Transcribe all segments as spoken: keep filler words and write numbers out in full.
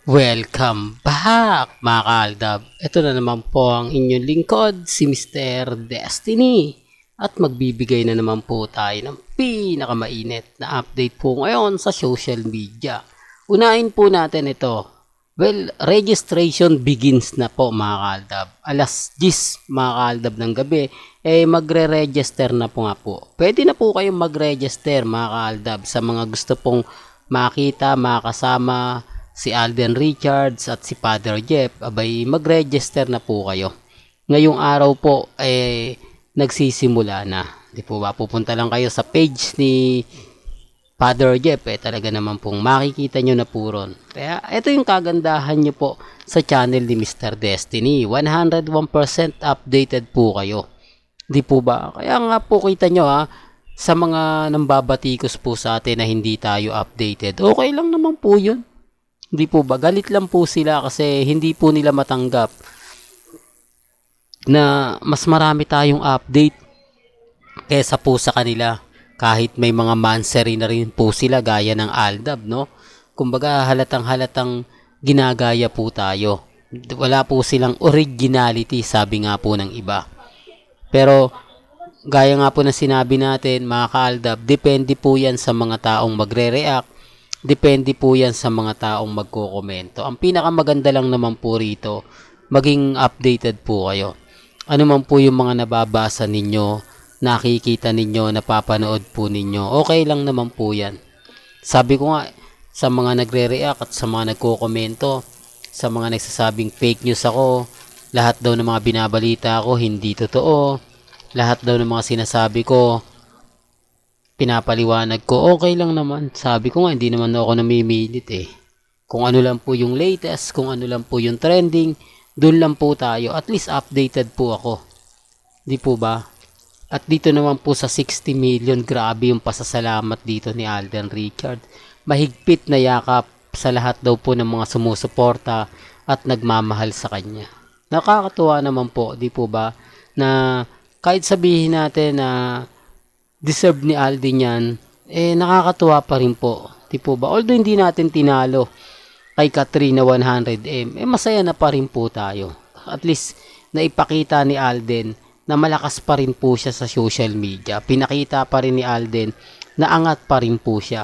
Welcome back mga kaaldab. Ito na naman po ang inyong lingkod, si Mister Destiny. At magbibigay na naman po tayo ng pinakamainit na update po ngayon sa social media. Unahin po natin ito. Well, registration begins na po mga kaaldab. Alas diyes mga kaaldab ng gabi, eh magre-register na po nga po. Pwede na po kayong mag-register mga kaaldab sa mga gusto pong makita, makasama si Alden Richards at si Father Jeff. Abay, mag-register na po kayo. Ngayong araw po, eh, nagsisimula na. Di po ba? Pupunta lang kayo sa page ni Father Jeff, eh, talaga naman pong makikita nyo na po ron. Kaya, ito yung kagandahan nyo po sa channel ni Mister Destiny. one hundred one percent updated po kayo. Di po ba? Kaya nga po kita nyo ha, sa mga nambabatikos po sa atin na hindi tayo updated, okay lang naman po yun. Hindi po ba? Galit lang po sila kasi hindi po nila matanggap na mas marami tayong update kesa po sa kanila. Kahit may mga manseri na rin po sila gaya ng Aldab, no? Kumbaga halatang halatang ginagaya po tayo. Wala po silang originality, sabi nga po ng iba. Pero gaya nga po na sinabi natin mga ka-Aldab, depende po yan sa mga taong magre-react. Depende po yan sa mga taong magko-komento. Ang pinakamaganda lang naman po rito, maging updated po kayo. Ano man po yung mga nababasa ninyo, nakikita ninyo, napapanood po ninyo, okay lang naman po yan. Sabi ko nga, sa mga nagre-react at sa mga nagko-komento, sa mga nagsasabing fake news ako, lahat daw ng mga binabalita ko hindi totoo, lahat daw ng mga sinasabi ko pinapaliwanag ko, okay lang naman. Sabi ko nga, hindi naman ako namimilit eh. Kung ano lang po yung latest, kung ano lang po yung trending, dun lang po tayo. At least updated po ako. Di po ba? At dito naman po sa sixty million, grabe yung pasasalamat dito ni Alden Richard. Mahigpit na yakap sa lahat daw po ng mga sumusuporta at nagmamahal sa kanya. Nakakatuwa naman po, di po ba? Na kahit sabihin natin na deserve ni Alden yan, eh nakakatuwa pa rin po. Di po ba? Although hindi natin tinalo kay Katrina one hundred M, eh masaya na pa rin po tayo. At least naipakita ni Alden na malakas pa rin po siya sa social media. Pinakita pa rin ni Alden na angat pa rin po siya.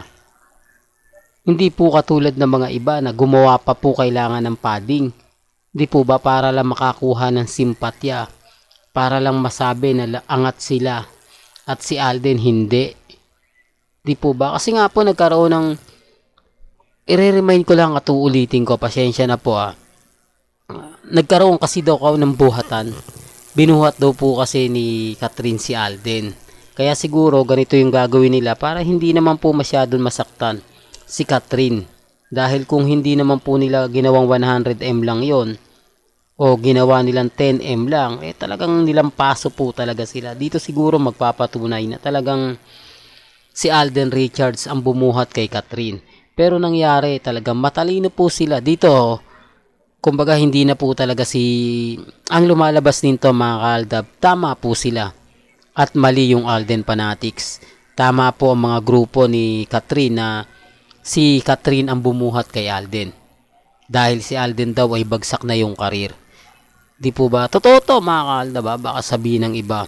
Hindi po katulad ng mga iba na gumawa pa po kailangan ng padding. Di po ba para lang makakuha ng simpatya? Para lang masabi na angat sila. At si Alden hindi. Di po ba? Kasi nga po nagkaroon ng, i-remind ko lang at uulitin ko, pasensya na po ah. Nagkaroon kasi daw ako ng buhatan. Binuhat daw po kasi ni Catherine si Alden. Kaya siguro ganito yung gagawin nila para hindi naman po masyadong masaktan si Catherine. Dahil kung hindi naman po nila ginawang one hundred M lang yon, o ginawa nilang ten M lang, eh talagang nilampaso po talaga sila. Dito siguro magpapatunay na talagang si Alden Richards ang bumuhat kay Catherine. Pero nangyari talagang matalino po sila. Dito, kumbaga hindi na po talaga si, ang lumalabas nito mga kaaldab, tama po sila. At mali yung Alden Fanatics. Tama po ang mga grupo ni Catherine na si Catherine ang bumuhat kay Alden. Dahil si Alden daw ay bagsak na yung karir. Di po ba? Totoo to mga kaaldab, baka sabihin ng iba,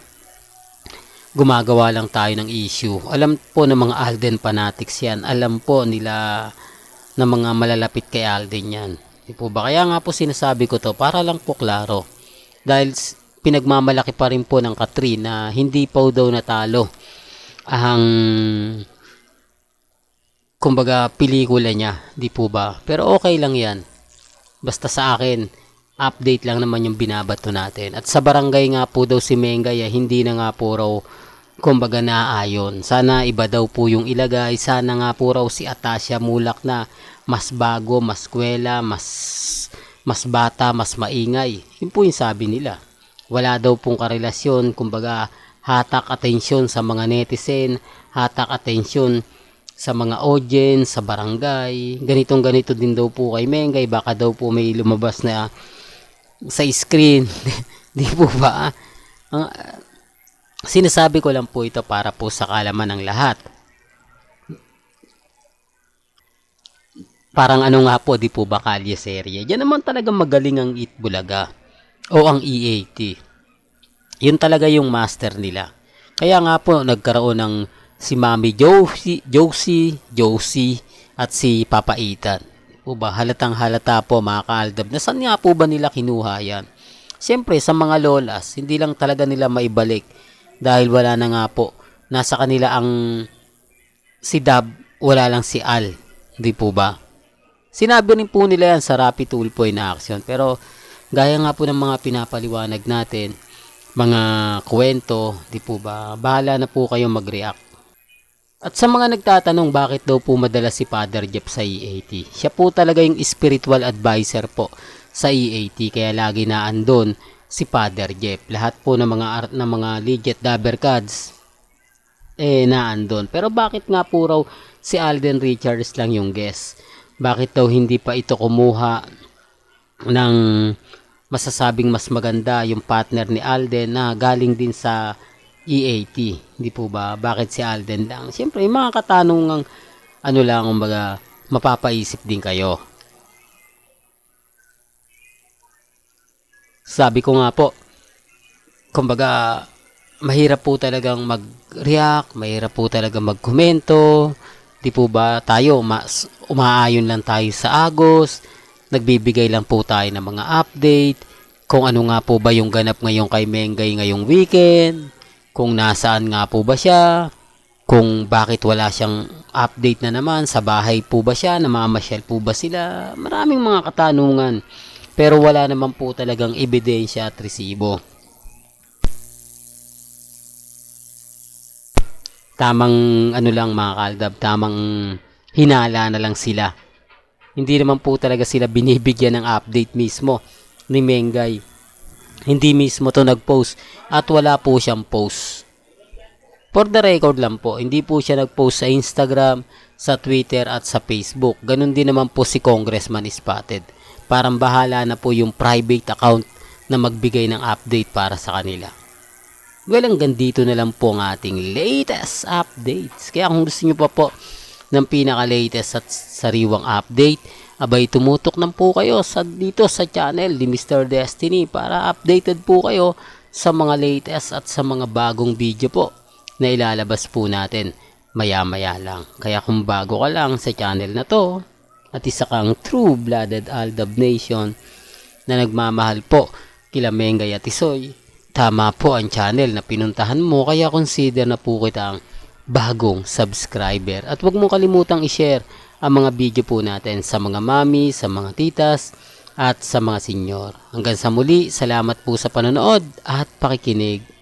gumagawa lang tayo ng issue. Alam po ng mga Alden Fanatics yan. Alam po nila na mga malalapit kay Alden yan. Di po ba? Kaya nga po sinasabi ko to para lang po klaro. Dahil pinagmamalaki pa rin po ng Catherine na hindi pa daw natalo ang kumbaga pelikula niya. Di po ba? Pero okay lang yan. Basta sa akin, update lang naman yung binabato natin. At sa barangay nga po daw si Mengay, hindi na nga po raw kumbaga naayon. Sana iba daw po yung ilagay. Sana nga po raw si Atasha Mulak na mas bago, mas kwela, mas mas bata, mas maingay. Yun po yung sabi nila. Wala daw pong karelasyon. Kumbaga hatak atensyon sa mga netizen, hatak atensyon sa mga audience, sa barangay. Ganitong ganito din daw po kay Mengay. Baka daw po may lumabas na sa screen. Di po ba? Ang uh, sinasabi ko lang po ito para po sa kaalaman ng lahat. Parang ano nga po, di po ba, Kalye Serye. Yan naman talaga magaling ang Itbulaga o ang E A T. Yun talaga yung master nila. Kaya nga po nagkaroon ng si Mami Josie, Josie, Josie at si Papa Ethan. Po ba, halatang halata po mga kaaldab. Nasaan nga po ba nila kinuha yan? Siyempre sa mga lolas, hindi lang talaga nila maibalik dahil wala na nga po. Nasa kanila ang si Dab, wala lang si Al. Hindi po ba? Sinabi rin po nila yan sa Rapid Tulpo in Action. Pero gaya nga po ng mga pinapaliwanag natin, mga kwento, di po ba? Bahala na po kayong mag-react. At sa mga nagtatanong bakit daw po madalas si Father Jeff sa E A T, siya po talaga yung spiritual advisor po sa E A T, kaya lagi na andon si Father Jeff. Lahat po ng mga art ng mga legit Dabber Cards eh naandon. Pero bakit nga po raw si Alden Richards lang yung guest? Bakit daw hindi pa ito kumuha ng masasabing mas maganda yung partner ni Alden na galing din sa E A T? Hindi po ba? Bakit si Alden lang? Siyempre, yung mga katanungang ano lang, kumbaga, mapapaisip din kayo. Sabi ko nga po, kumbaga, mahirap po talagang mag-react, mahirap po talagang mag-komento. Di po ba? Tayo, mas umaayon lang tayo sa Agos, nagbibigay lang po tayo ng mga update, kung ano nga po ba yung ganap ngayon kay Mengay ngayong weekend, kung nasaan nga po ba siya, kung bakit wala siyang update na naman, sa bahay po ba siya, namamasyal po ba sila, maraming mga katanungan. Pero wala naman po talagang ebidensya at resibo. Tamang ano lang mga kaaldab, tamang hinala na lang sila. Hindi naman po talaga sila binibigyan ng update mismo ni Mengay. Hindi mismo to nag-post at wala po siyang post. For the record lang po, hindi po siya nag-post sa Instagram, sa Twitter at sa Facebook. Ganun din naman po si Congressman Spotted. Parang bahala na po yung private account na magbigay ng update para sa kanila. Well, hanggang dito na lang po ang ating latest updates. Kaya kung gusto nyo pa po ng pinaka-latest at sariwang update, abay tumutok lang po kayo sa, dito sa channel ni Mister Destiny para updated po kayo sa mga latest at sa mga bagong video po na ilalabas po natin maya-maya lang. Kaya kung bago ka lang sa channel na to at isa kang true-blooded Aldab Nation na nagmamahal po kila Mengay at Isoy, tama po ang channel na pinuntahan mo, kaya consider na po kita ang bagong subscriber. At huwag mo kalimutang i-share ang mga video po natin sa mga mami, sa mga titas, at sa mga senyor. Hanggang sa muli, salamat po sa panonood at pakikinig.